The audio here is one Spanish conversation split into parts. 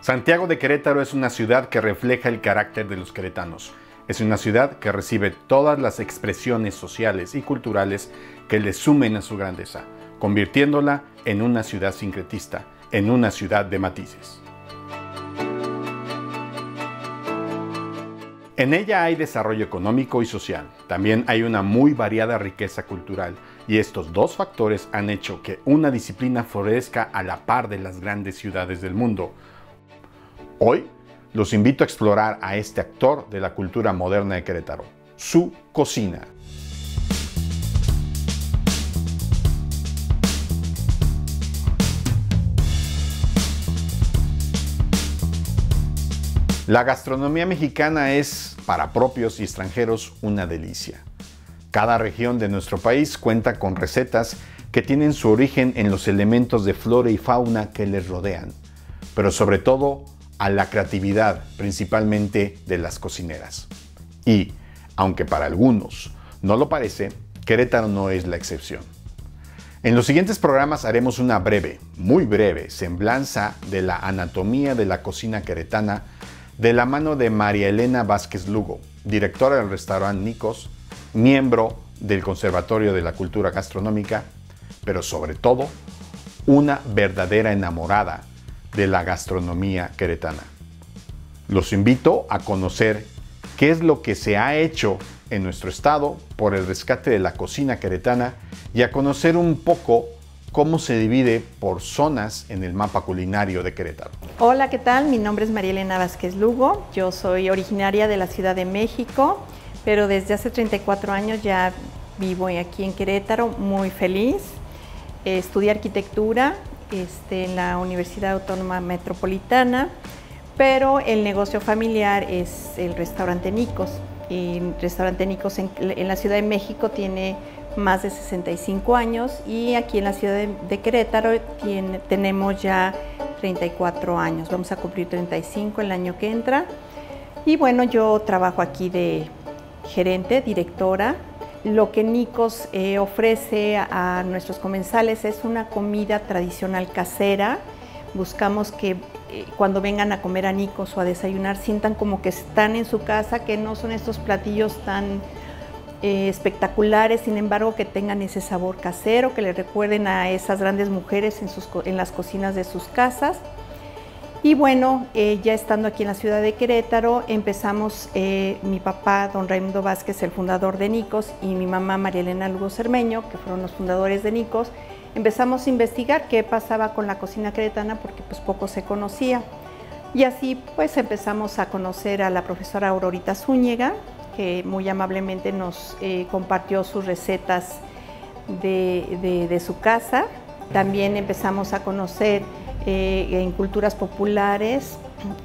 Santiago de Querétaro es una ciudad que refleja el carácter de los queretanos. Es una ciudad que recibe todas las expresiones sociales y culturales que le sumen a su grandeza, convirtiéndola en una ciudad sincretista, en una ciudad de matices. En ella hay desarrollo económico y social. También hay una muy variada riqueza cultural, y estos dos factores han hecho que una disciplina florezca a la par de las grandes ciudades del mundo. Hoy los invito a explorar a este actor de la cultura moderna de Querétaro, su cocina. La gastronomía mexicana es, para propios y extranjeros, una delicia. Cada región de nuestro país cuenta con recetas que tienen su origen en los elementos de flora y fauna que les rodean, pero sobre todo a la creatividad, principalmente de las cocineras. Y, aunque para algunos no lo parece, Querétaro no es la excepción. En los siguientes programas haremos una breve, muy breve, semblanza de la anatomía de la cocina queretana de la mano de María Elena Vázquez Lugo, directora del restaurante Nicos, miembro del Conservatorio de la Cultura Gastronómica, pero sobre todo, una verdadera enamorada de la gastronomía queretana. Los invito a conocer qué es lo que se ha hecho en nuestro estado por el rescate de la cocina queretana y a conocer un poco cómo se divide por zonas en el mapa culinario de Querétaro. Hola, ¿qué tal? Mi nombre es María Elena Vázquez Lugo. Yo soy originaria de la Ciudad de México, pero desde hace 34 años ya vivo aquí en Querétaro, muy feliz. Estudié arquitectura en la Universidad Autónoma Metropolitana, pero el negocio familiar es el restaurante Nicos. El restaurante Nicos en la Ciudad de México tiene más de 65 años y aquí en la ciudad de Querétaro tenemos ya 34 años. Vamos a cumplir 35 el año que entra. Y bueno, yo trabajo aquí de gerente, directora. Lo que Nicos ofrece a nuestros comensales es una comida tradicional casera. Buscamos que cuando vengan a comer a Nicos o a desayunar sientan como que están en su casa, que no son estos platillos tan espectaculares, sin embargo que tengan ese sabor casero, que les recuerden a esas grandes mujeres en las cocinas de sus casas. Y bueno, ya estando aquí en la ciudad de Querétaro, empezamos, mi papá, don Raimundo Vázquez, el fundador de Nicos, y mi mamá, María Elena Lugo Cermeño, que fueron los fundadores de Nicos, empezamos a investigar qué pasaba con la cocina queretana porque pues poco se conocía. Y así pues empezamos a conocer a la profesora Aurorita Zúñiga, que muy amablemente nos compartió sus recetas de su casa. También empezamos a conocer en culturas populares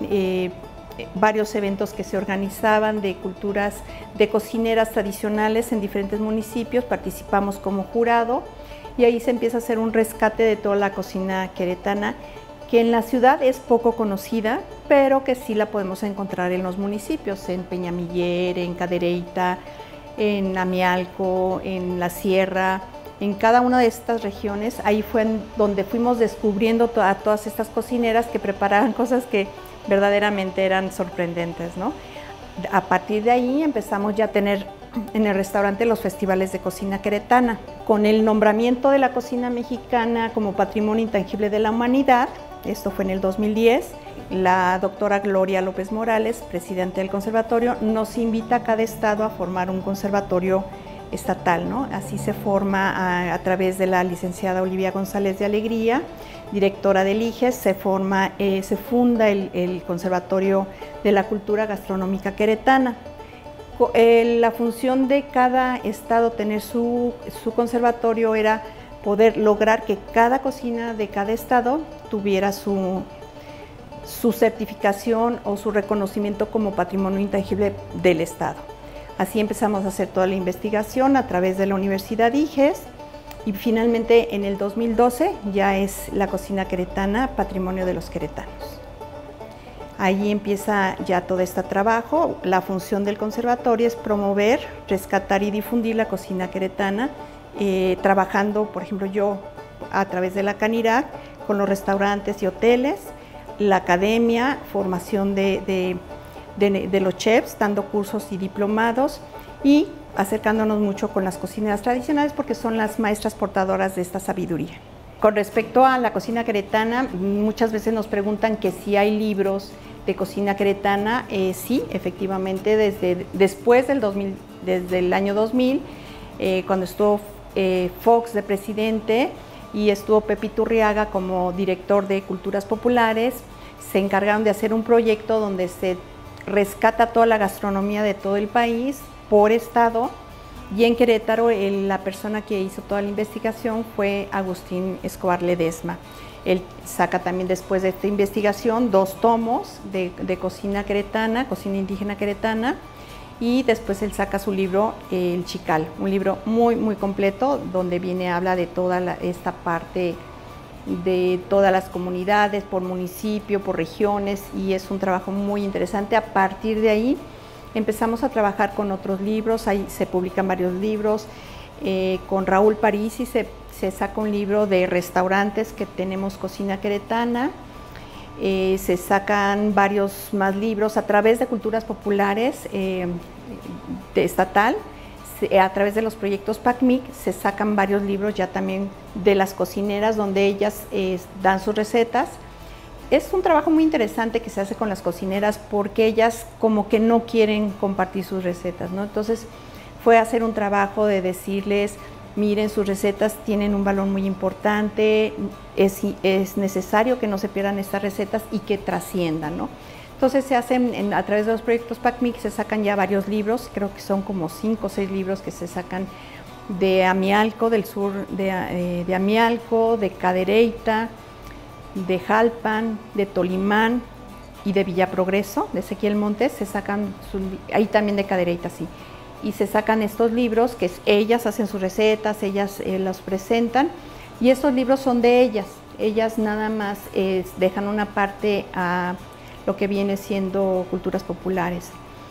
varios eventos que se organizaban de culturas de cocineras tradicionales en diferentes municipios. Participamos como jurado y ahí se empieza a hacer un rescate de toda la cocina queretana, que en la ciudad es poco conocida, pero que sí la podemos encontrar en los municipios, en Peñamiller, en Cadereyta, en Amialco, en la Sierra. En cada una de estas regiones, ahí fue donde fuimos descubriendo a todas estas cocineras que preparaban cosas que verdaderamente eran sorprendentes, ¿no? A partir de ahí empezamos ya a tener en el restaurante los festivales de cocina queretana. Con el nombramiento de la cocina mexicana como Patrimonio Intangible de la Humanidad, esto fue en el 2010, la doctora Gloria López Morales, presidenta del conservatorio, nos invita a cada estado a formar un conservatorio estatal, ¿no? Así se forma a través de la licenciada Olivia González de Alegría, directora del IGES, se funda el Conservatorio de la Cultura Gastronómica Queretana. La función de cada estado tener su conservatorio era poder lograr que cada cocina de cada estado tuviera su certificación o su reconocimiento como patrimonio intangible del estado. Así empezamos a hacer toda la investigación a través de la Universidad IGES y finalmente en el 2012 ya es la cocina queretana patrimonio de los queretanos. Ahí empieza ya todo este trabajo. La función del conservatorio es promover, rescatar y difundir la cocina queretana, trabajando, por ejemplo, yo a través de la Canirac con los restaurantes y hoteles, la academia, formación de los chefs, dando cursos y diplomados y acercándonos mucho con las cocineras tradicionales porque son las maestras portadoras de esta sabiduría. Con respecto a la cocina queretana, muchas veces nos preguntan que si hay libros de cocina queretana. Sí, efectivamente, después del 2000, desde el año 2000, cuando estuvo Fox de presidente y estuvo Pepe Iturriaga como director de Culturas Populares, se encargaron de hacer un proyecto donde se rescata toda la gastronomía de todo el país por estado. Y en Querétaro, la persona que hizo toda la investigación fue Agustín Escobar Ledesma. Él saca también después de esta investigación 2 tomos de cocina queretana, cocina indígena queretana, y después él saca su libro El Chical, un libro muy, muy completo, donde habla de toda esta parte de todas las comunidades, por municipio, por regiones, y es un trabajo muy interesante. A partir de ahí, empezamos a trabajar con otros libros, ahí se publican varios libros. Con Raúl Parisi se saca un libro de restaurantes que tenemos cocina queretana. Se sacan varios más libros a través de Culturas Populares estatal. A través de los proyectos PACMIC se sacan varios libros ya también de las cocineras donde ellas dan sus recetas. Es un trabajo muy interesante que se hace con las cocineras porque ellas como que no quieren compartir sus recetas, ¿no? Entonces fue hacer un trabajo de decirles, miren, sus recetas tienen un valor muy importante, es necesario que no se pierdan estas recetas y que trasciendan, ¿no? Entonces se hacen, a través de los proyectos PACMIC se sacan ya varios libros, creo que son como 5 o 6 libros que se sacan de Amialco, del sur de Amialco, de Cadereyta, de Jalpan, de Tolimán y de Villa Progreso, de Ezequiel Montes, se sacan, ahí también de Cadereyta, sí, y se sacan estos libros que ellas hacen sus recetas, ellas los presentan, y estos libros son de ellas nada más dejan una parte a lo que viene siendo Culturas Populares.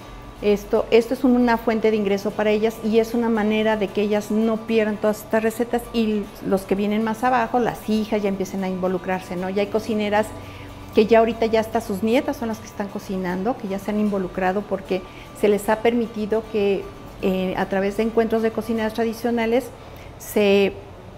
Esto es una fuente de ingreso para ellas y es una manera de que ellas no pierdan todas estas recetas y los que vienen más abajo, las hijas, ya empiecen a involucrarse, ¿no? Ya hay cocineras que ya ahorita ya hasta sus nietas son las que están cocinando, que ya se han involucrado porque se les ha permitido que a través de encuentros de cocineras tradicionales se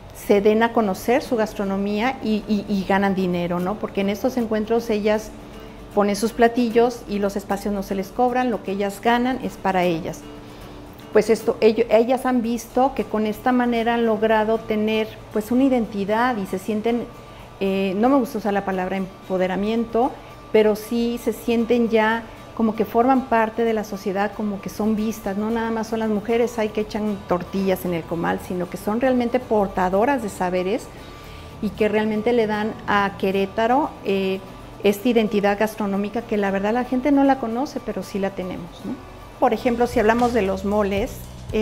den a conocer su gastronomía y ganan dinero, ¿no? Porque en estos encuentros ellas ponen sus platillos y los espacios no se les cobran, lo que ellas ganan es para ellas. Pues ellas han visto que con esta manera han logrado tener pues una identidad y se sienten, no me gusta usar la palabra empoderamiento, pero sí se sienten ya como que forman parte de la sociedad, como que son vistas, no nada más son las mujeres ahí que echan tortillas en el comal, sino que son realmente portadoras de saberes y que realmente le dan a Querétaro esta identidad gastronómica que la verdad la gente no la conoce, pero sí la tenemos, ¿no? Por ejemplo, si hablamos de los moles,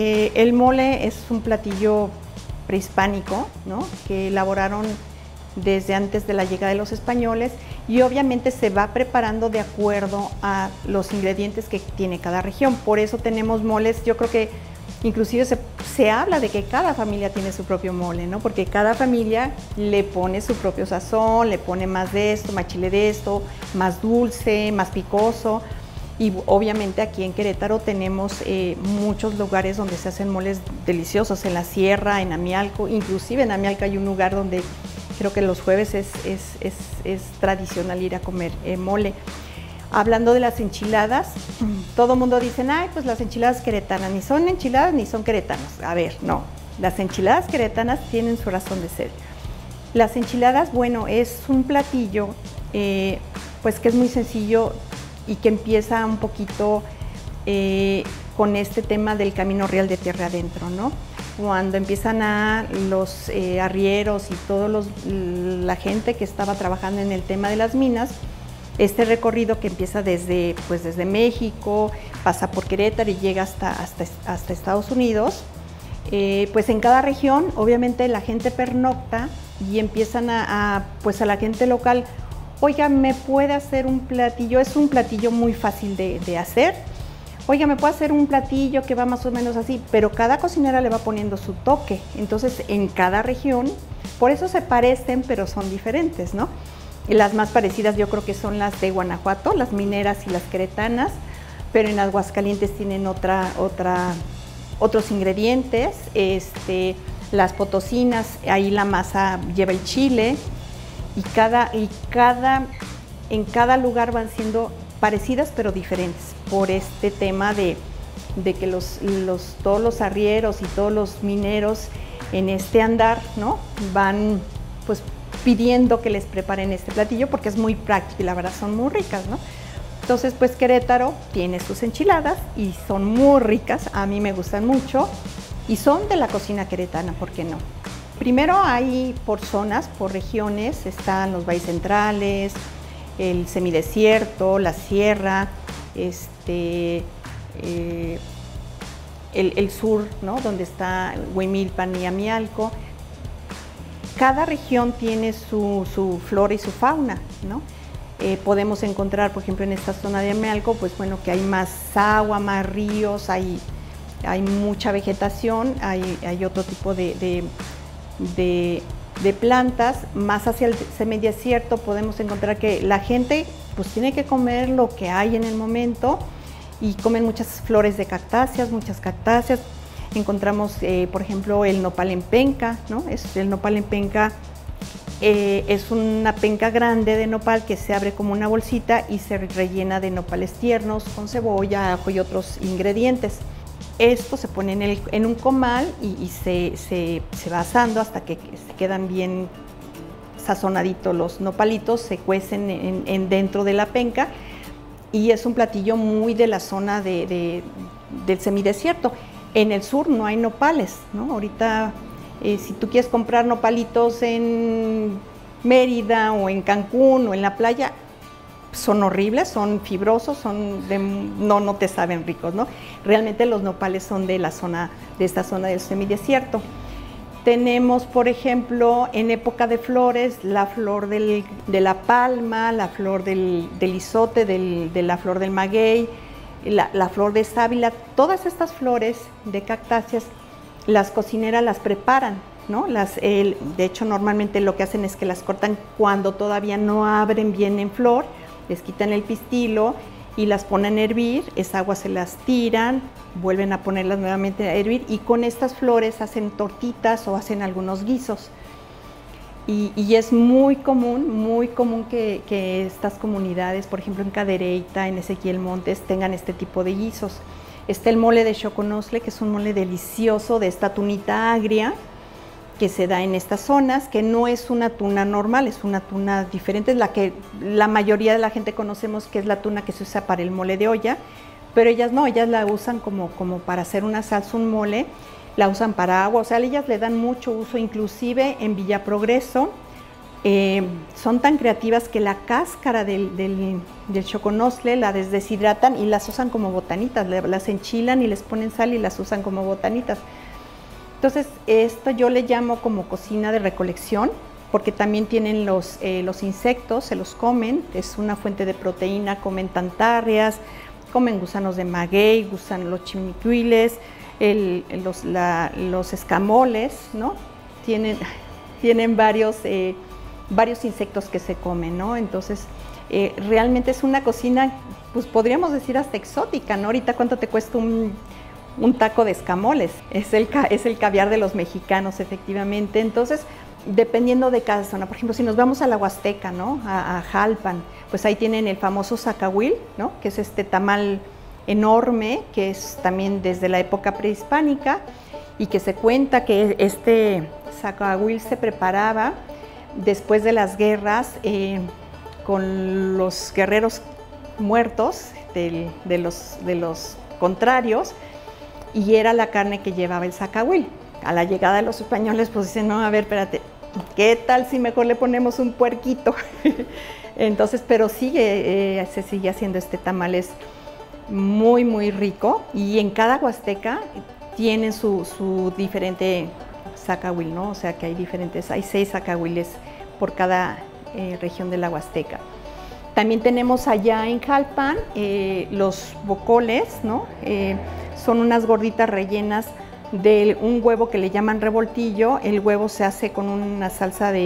el mole es un platillo prehispánico, ¿no? Que elaboraron desde antes de la llegada de los españoles y obviamente se va preparando de acuerdo a los ingredientes que tiene cada región. Por eso tenemos moles, yo creo que inclusive se habla de que cada familia tiene su propio mole, ¿no? Porque cada familia le pone su propio sazón, le pone más de esto, más chile de esto, más dulce, más picoso. Y obviamente aquí en Querétaro tenemos muchos lugares donde se hacen moles deliciosos, en la sierra, en Amialco, inclusive en Amialco hay un lugar donde creo que los jueves es tradicional ir a comer mole. Hablando de las enchiladas, todo el mundo dice, ay, pues las enchiladas queretanas, ni son enchiladas ni son queretanas. A ver, no, las enchiladas queretanas tienen su razón de ser. Las enchiladas, bueno, es un platillo pues que es muy sencillo y que empieza un poquito con este tema del camino real de tierra adentro, ¿no? Cuando empiezan los arrieros y la gente que estaba trabajando en el tema de las minas, este recorrido que empieza desde México, pasa por Querétaro y llega hasta Estados Unidos, pues en cada región obviamente la gente pernocta y empiezan pues a la gente local, oiga, ¿me puede hacer un platillo? Es un platillo muy fácil de hacer. Oiga, ¿me puede hacer un platillo que va más o menos así? Pero cada cocinera le va poniendo su toque. Entonces, en cada región, por eso se parecen, pero son diferentes, ¿no? Las más parecidas yo creo que son las de Guanajuato, las mineras y las queretanas, pero en Aguascalientes tienen otros ingredientes. Las potosinas, ahí la masa lleva el chile, y en cada lugar van siendo parecidas pero diferentes por este tema de que todos los arrieros y todos los mineros en este andar, ¿no?, van pues pidiendo que les preparen este platillo porque es muy práctico y la verdad son muy ricas, ¿no? Entonces, pues Querétaro tiene sus enchiladas y son muy ricas, a mí me gustan mucho y son de la cocina queretana, ¿por qué no? Primero hay por zonas, por regiones, están los valles centrales, el semidesierto, la sierra, el sur, ¿no?, donde está Huimilpan y Amialco. Cada región tiene su flora y su fauna, ¿no? Podemos encontrar, por ejemplo, en esta zona de Amialco, pues bueno, que hay más agua, más ríos, hay mucha vegetación, hay otro tipo de plantas. Más hacia el semidesierto podemos encontrar que la gente pues tiene que comer lo que hay en el momento y comen muchas flores de cactáceas, muchas cactáceas. Encontramos, por ejemplo, el nopal en penca, ¿no? El nopal en penca es una penca grande de nopal que se abre como una bolsita y se rellena de nopales tiernos con cebolla, ajo y otros ingredientes. Esto se pone en un comal y se va asando hasta que se quedan bien sazonaditos los nopalitos, se cuecen dentro de la penca y es un platillo muy de la zona del semidesierto. En el sur no hay nopales, ¿no? Ahorita si tú quieres comprar nopalitos en Mérida o en Cancún o en la playa, son horribles, son fibrosos, no te saben ricos, ¿no? Realmente los nopales son de esta zona del semidesierto. Tenemos, por ejemplo, en época de flores, la flor de la palma, la flor del izote, de la flor del maguey, la flor de sábila. Todas estas flores de cactáceas, las cocineras las preparan, ¿no? De hecho, normalmente lo que hacen es que las cortan cuando todavía no abren bien en flor, les quitan el pistilo y las ponen a hervir, esa agua se las tiran, vuelven a ponerlas nuevamente a hervir y con estas flores hacen tortitas o hacen algunos guisos. Y es muy común que estas comunidades, por ejemplo en Cadereyta, en Ezequiel Montes, tengan este tipo de guisos. Está el mole de Xoconostle, que es un mole delicioso de esta tunita agria que se da en estas zonas, que no es una tuna normal, es una tuna diferente, es la que la mayoría de la gente conocemos, que es la tuna que se usa para el mole de olla, pero ellas no, ellas la usan como para hacer una salsa, un mole, la usan para agua, o sea, ellas le dan mucho uso, inclusive en Villa Progreso. Son tan creativas que la cáscara del Xoconostle la deshidratan y las usan como botanitas, las enchilan y les ponen sal y las usan como botanitas. Entonces, esto yo le llamo como cocina de recolección, porque también tienen los insectos, se los comen, es una fuente de proteína, comen tantarrias, comen gusanos de maguey, los chimicuiles, los escamoles, ¿no? Tienen varios insectos que se comen, ¿no? Entonces, realmente es una cocina, pues podríamos decir hasta exótica, ¿no? Ahorita, ¿cuánto te cuesta un taco de escamoles? Es el caviar de los mexicanos, efectivamente. Entonces, dependiendo de cada zona, por ejemplo, si nos vamos a la Huasteca, ¿no?, a Jalpan, pues ahí tienen el famoso zacahuil, ¿no?, que es este tamal enorme, que es también desde la época prehispánica, y que se cuenta que este zacahuil se preparaba después de las guerras con los guerreros muertos de los contrarios, y era la carne que llevaba el zacahuil. A la llegada de los españoles, pues dicen, no, a ver, espérate, ¿qué tal si mejor le ponemos un puerquito? Entonces, pero se sigue haciendo este tamal, es muy, muy rico, y en cada huasteca tienen su diferente zacahuil, ¿no? O sea que hay 6 zacahuiles por cada región de la Huasteca. También tenemos allá en Jalpan los bocoles, ¿no? Son unas gorditas rellenas de un huevo que le llaman revoltillo. El huevo se hace con una salsa de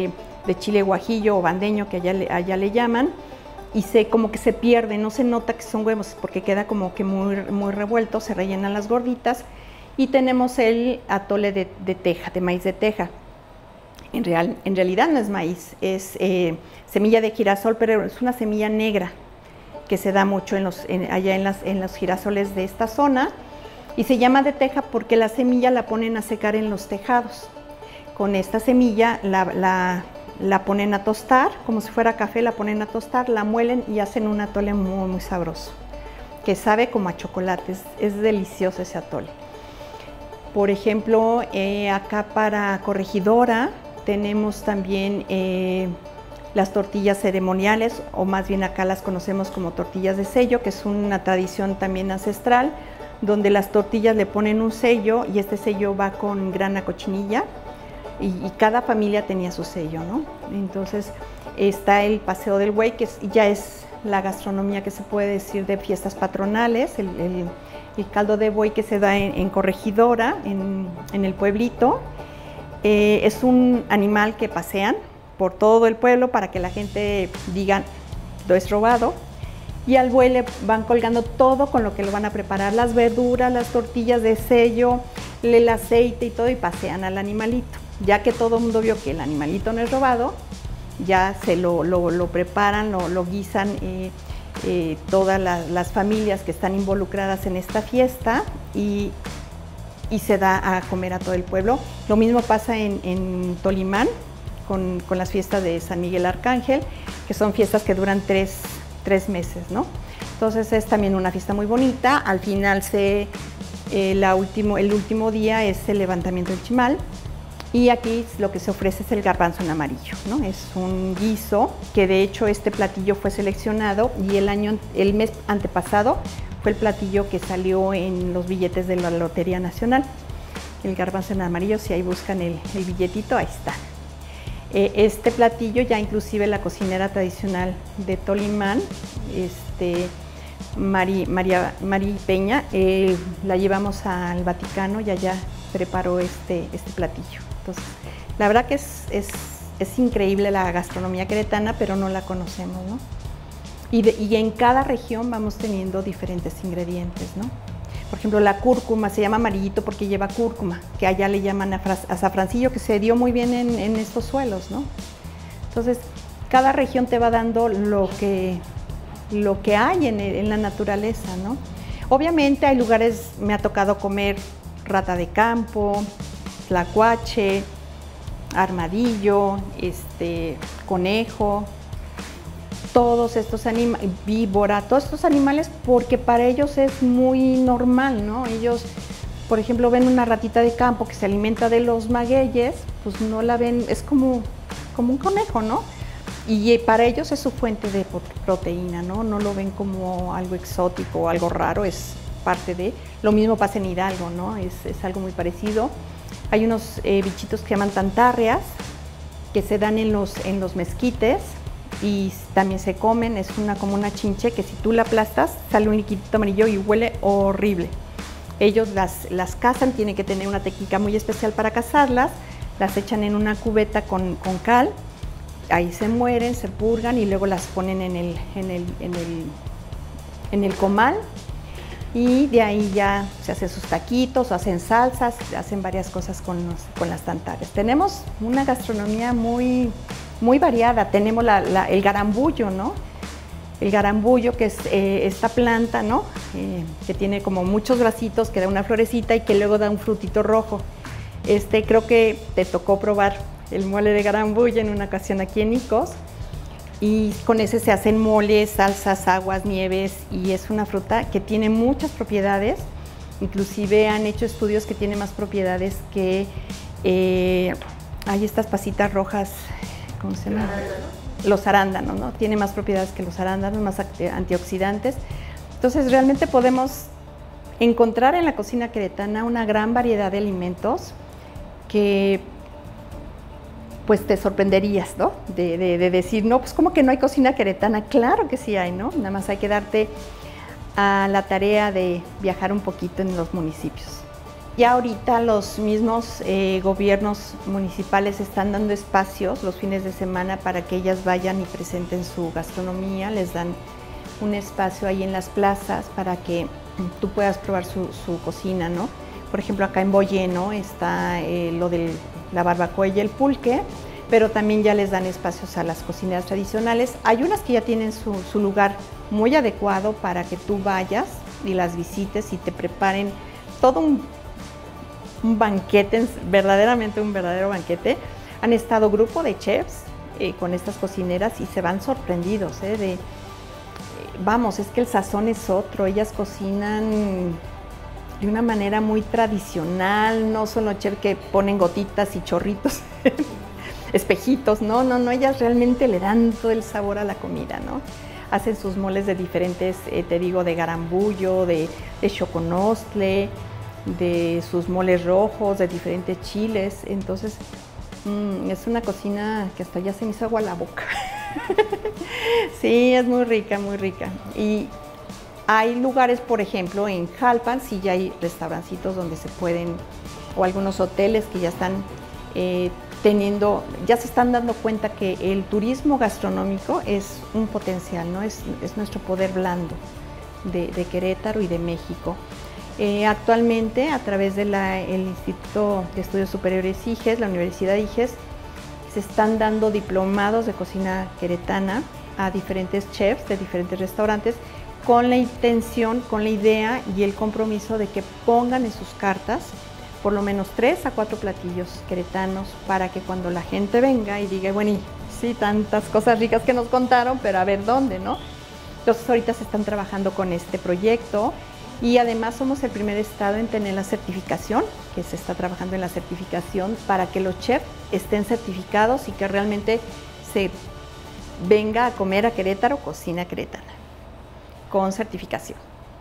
chile guajillo o bandeño, que allá le llaman, y como que se pierde, no se nota que son huevos porque queda como que muy revuelto, se rellenan las gorditas. Y tenemos el atole de teja, de maíz de teja. En realidad no es maíz, es semilla de girasol, pero es una semilla negra que se da mucho allá en los girasoles de esta zona, y se llama de teja porque la semilla la ponen a secar en los tejados. Con esta semilla la ponen a tostar, como si fuera café, la ponen a tostar, la muelen y hacen un atole muy sabroso, que sabe como a chocolate, es delicioso ese atole. Por ejemplo, acá para Corregidora tenemos también las tortillas ceremoniales, o más bien acá las conocemos como tortillas de sello, que es una tradición también ancestral, donde las tortillas le ponen un sello y este sello va con grana cochinilla, y cada familia tenía su sello, ¿no? Entonces está el Paseo del Buey, que ya es la gastronomía que se puede decir de fiestas patronales, el caldo de buey que se da en Corregidora, en el pueblito. Es un animal que pasean por todo el pueblo para que la gente diga, lo es robado. Y al buey le van colgando todo con lo que lo van a preparar, las verduras, las tortillas de sello, el aceite y todo, y pasean al animalito. Ya que todo el mundo vio que el animalito no es robado, ya se lo preparan, lo guisan todas las familias que están involucradas en esta fiesta, y se da a comer a todo el pueblo. Lo mismo pasa en Tolimán con las fiestas de San Miguel Arcángel, que son fiestas que duran tres meses, ¿no? Entonces es también una fiesta muy bonita. Al final el último día es el levantamiento del chimal, y aquí lo que se ofrece es el garbanzo en amarillo, ¿no? Es un guiso que de hecho este platillo fue seleccionado, y el mes antepasado fue el platillo que salió en los billetes de la Lotería Nacional. El garbanzo en amarillo, si ahí buscan el billetito, ahí está. Este platillo ya inclusive la cocinera tradicional de Tolimán, Mari Peña, la llevamos al Vaticano y allá preparó este platillo. Entonces, la verdad que es increíble la gastronomía queretana, pero no la conocemos, ¿no? Y en cada región vamos teniendo diferentes ingredientes, ¿no? Por ejemplo, la cúrcuma se llama amarillito porque lleva cúrcuma, que allá le llaman azafrancillo, que se dio muy bien en estos suelos, ¿no? Entonces, cada región te va dando lo que hay en la naturaleza, ¿no? Obviamente hay lugares, me ha tocado comer rata de campo, tlacuache, armadillo, conejo, todos estos animales, víbora, todos estos animales, porque para ellos es muy normal, ¿no? Ellos, por ejemplo, ven una ratita de campo que se alimenta de los magueyes, pues no la ven, es como un conejo, ¿no? Y para ellos es su fuente de proteína, ¿no? No lo ven como algo exótico o algo raro, es parte de. Lo mismo pasa en Hidalgo, ¿no? Es algo muy parecido. Hay unos bichitos que se llaman tantarrias, que se dan en los mezquites y también se comen. Es como una chinche que si tú la aplastas sale un liquidito amarillo y huele horrible. Ellos las cazan, tienen que tener una técnica muy especial para cazarlas, las echan en una cubeta con cal, ahí se mueren, se purgan y luego las ponen en el comal, y de ahí ya se hacen sus taquitos, hacen salsas, hacen varias cosas con las tantarrias. Tenemos una gastronomía muy variada. Tenemos el garambullo, ¿no? El garambullo, que es esta planta, ¿no? Que tiene como muchos bracitos, que da una florecita y que luego da un frutito rojo. Creo que te tocó probar el mole de garambullo en una ocasión aquí en Icos, y con ese se hacen moles, salsas, aguas, nieves, y es una fruta que tiene muchas propiedades. Inclusive han hecho estudios que tiene más propiedades que hay estas pasitas rojas, ¿cómo se llama? Los arándanos, ¿no? Tiene más propiedades que los arándanos, más antioxidantes. Entonces realmente podemos encontrar en la cocina queretana una gran variedad de alimentos que pues te sorprenderías, ¿no? De decir, no, pues ¿cómo que no hay cocina queretana? Claro que sí hay, ¿no? Nada más hay que darte a la tarea de viajar un poquito en los municipios. Y ahorita los mismos gobiernos municipales están dando espacios los fines de semana para que ellas vayan y presenten su gastronomía, les dan un espacio ahí en las plazas para que tú puedas probar su cocina, ¿no? Por ejemplo, acá en Boyé, ¿no? Está lo de la barbacoa y el pulque, pero también ya les dan espacios a las cocineras tradicionales. Hay unas que ya tienen su lugar muy adecuado para que tú vayas y las visites y te preparen todo un banquete, verdaderamente un verdadero banquete. Han estado grupo de chefs con estas cocineras y se van sorprendidos, vamos, es que el sazón es otro, ellas cocinan de una manera muy tradicional, no son los chefs que ponen gotitas y chorritos, espejitos, no, ellas realmente le dan todo el sabor a la comida, ¿no? Hacen sus moles de diferentes, te digo, de garambullo, de choconostle, de sus moles rojos, de diferentes chiles. Entonces es una cocina que hasta ya se me hizo agua a la boca. Sí, es muy rica, muy rica. Y hay lugares, por ejemplo, en Jalpan, sí ya hay restaurancitos donde se pueden, o algunos hoteles que ya están ya se están dando cuenta que el turismo gastronómico es un potencial, ¿no? Es nuestro poder blando de Querétaro y de México. Actualmente, a través del Instituto de Estudios Superiores IGES, la Universidad IGES, se están dando diplomados de cocina queretana a diferentes chefs de diferentes restaurantes con la intención, con la idea y el compromiso de que pongan en sus cartas por lo menos 3 a 4 platillos queretanos para que cuando la gente venga y diga, bueno, sí, tantas cosas ricas que nos contaron, pero a ver dónde, ¿no? Entonces ahorita se están trabajando con este proyecto. Y además somos el primer estado en tener la certificación, que se está trabajando en la certificación para que los chefs estén certificados y que realmente se venga a comer a Querétaro cocina queretana, con certificación.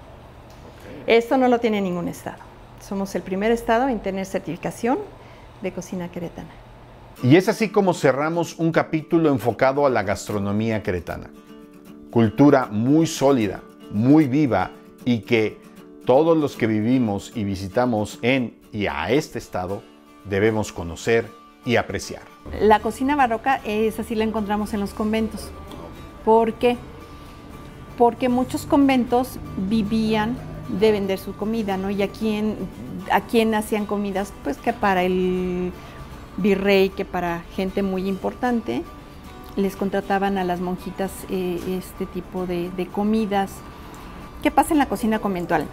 Esto no lo tiene ningún estado. Somos el primer estado en tener certificación de cocina queretana. Y es así como cerramos un capítulo enfocado a la gastronomía queretana. Cultura muy sólida, muy viva y que todos los que vivimos y visitamos en y a este estado debemos conocer y apreciar. La cocina barroca es así, la encontramos en los conventos. ¿Por qué? Porque muchos conventos vivían de vender su comida, ¿no? Y a quién hacían comidas, pues que para el virrey, que para gente muy importante, les contrataban a las monjitas este tipo de comidas. ¿Qué pasa en la cocina conventual?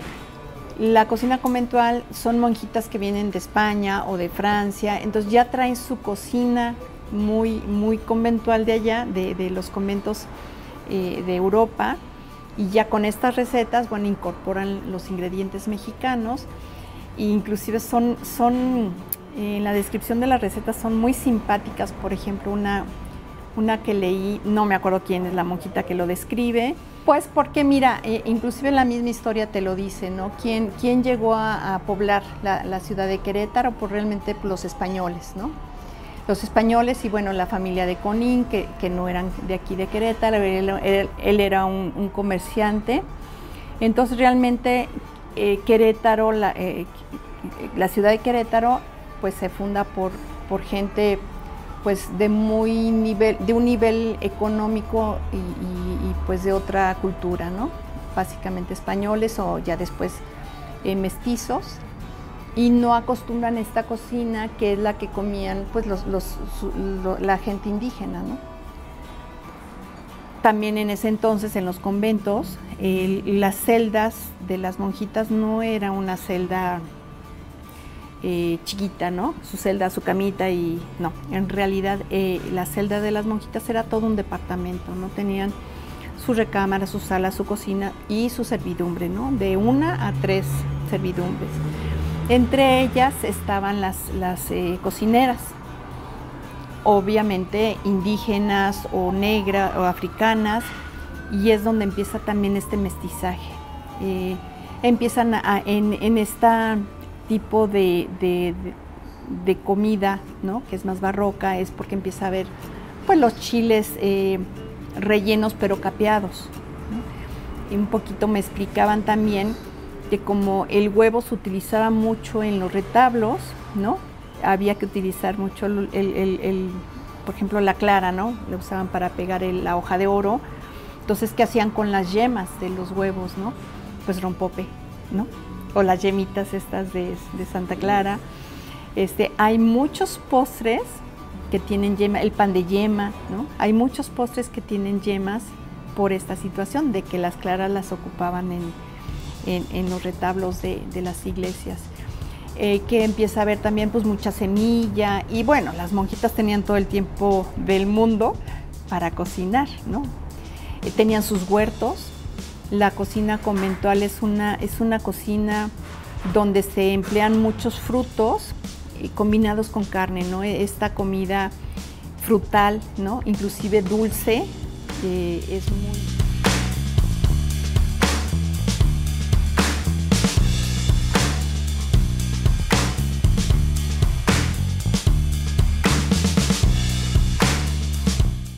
La cocina conventual son monjitas que vienen de España o de Francia, entonces ya traen su cocina muy conventual de allá, de los conventos de Europa, y ya con estas recetas, bueno, incorporan los ingredientes mexicanos, e inclusive son en la descripción de las recetas son muy simpáticas. Por ejemplo, una que leí, no me acuerdo quién es la monjita que lo describe, pues porque mira, inclusive la misma historia te lo dice, ¿no? ¿Quién llegó a poblar la ciudad de Querétaro? Pues realmente los españoles, ¿no? Los españoles y bueno, la familia de Conín, que no eran de aquí de Querétaro, él era un comerciante. Entonces realmente Querétaro, la ciudad de Querétaro, pues se funda por gente pues de un nivel económico y pues de otra cultura, ¿no? Básicamente españoles o ya después mestizos, y no acostumbran esta cocina que es la que comían pues la gente indígena, ¿no? También en ese entonces en los conventos las celdas de las monjitas no era una celda chiquita, ¿no? Su celda, su camita y no, en realidad la celda de las monjitas era todo un departamento, ¿no? Tenían su recámara, su sala, su cocina y su servidumbre, ¿no? De 1 a 3 servidumbres. Entre ellas estaban las cocineras, obviamente indígenas o negras o africanas, y es donde empieza también este mestizaje. Empiezan en esta tipo de comida, ¿no? Que es más barroca, es porque empieza a haber pues los chiles rellenos pero capeados, ¿no? Y un poquito me explicaban también como el huevo se utilizaba mucho en los retablos, ¿no? Había que utilizar mucho por ejemplo, la clara, ¿no? La usaban para pegar la hoja de oro. Entonces, ¿qué hacían con las yemas de los huevos, no? Pues rompope, ¿no? O las yemitas estas de Santa Clara. Hay muchos postres que tienen yema, el pan de yema, ¿no? Hay muchos postres que tienen yemas por esta situación de que las claras las ocupaban en los retablos de las iglesias. Que empieza a haber también pues mucha semilla y bueno, las monjitas tenían todo el tiempo del mundo para cocinar, ¿no? Tenían sus huertos. La cocina conventual es una cocina donde se emplean muchos frutos combinados con carne, ¿no? Esta comida frutal, ¿no? Inclusive dulce, es muy...